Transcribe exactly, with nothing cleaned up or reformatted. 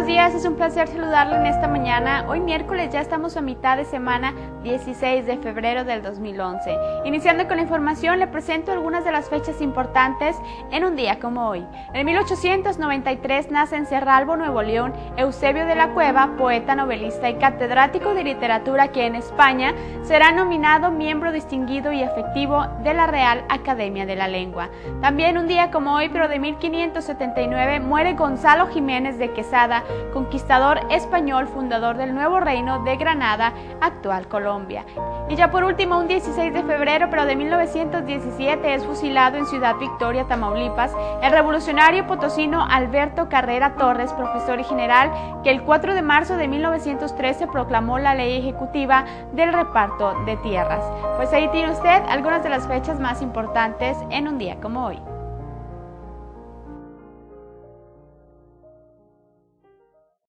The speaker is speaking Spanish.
buenos días, es un placer saludarle en esta mañana. Hoy miércoles ya estamos a mitad de semana, dieciséis de febrero del dos mil once. Iniciando con la información, le presento algunas de las fechas importantes en un día como hoy. En mil ochocientos noventa y tres nace en Cerralbo, Nuevo León, Eusebio de la Cueva, poeta, novelista y catedrático de literatura que en España será nominado miembro distinguido y efectivo de la Real Academia de la Lengua. También un día como hoy, pero de mil quinientos setenta y nueve, muere Gonzalo Jiménez de Quesada, conquistador español, fundador del nuevo reino de Granada, actual Colombia. Y ya por último, un dieciséis de febrero, pero de mil novecientos diecisiete, es fusilado en Ciudad Victoria, Tamaulipas, el revolucionario potosino Alberto Carrera Torres, profesor y general, que el cuatro de marzo de mil novecientos trece proclamó la ley ejecutiva del reparto de tierras. Pues ahí tiene usted algunas de las fechas más importantes en un día como hoy.